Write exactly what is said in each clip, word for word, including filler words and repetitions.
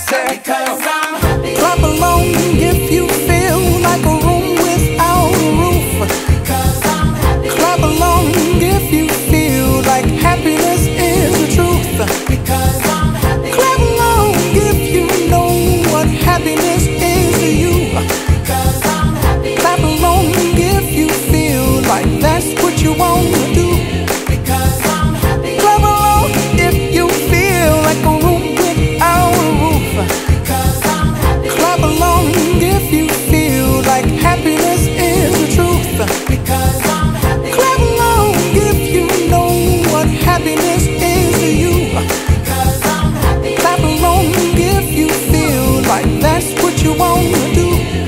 said, because I'm happy. clap along if you feel like a room without a roof. Because I'm happy. Clap along if you feel like happiness is the truth. Because I'm happy. Clap along if you know what happiness is to you. Because I'm happy. Clap along if you feel like that's what you want to do. Because I'm happy. Clap along if you feel like a room without a roof. Because I'm happy. Clap along if you feel like happiness is the truth. Because I'm happy. Clap along if you know what happiness is to you. Because I'm happy. Clap along if you feel like that's what you want to do.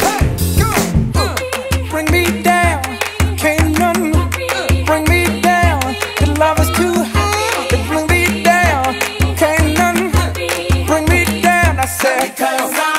Bring me down, can't none bring me down. The love is too high to bring me down. Can't none bring me down. I said, Because I'm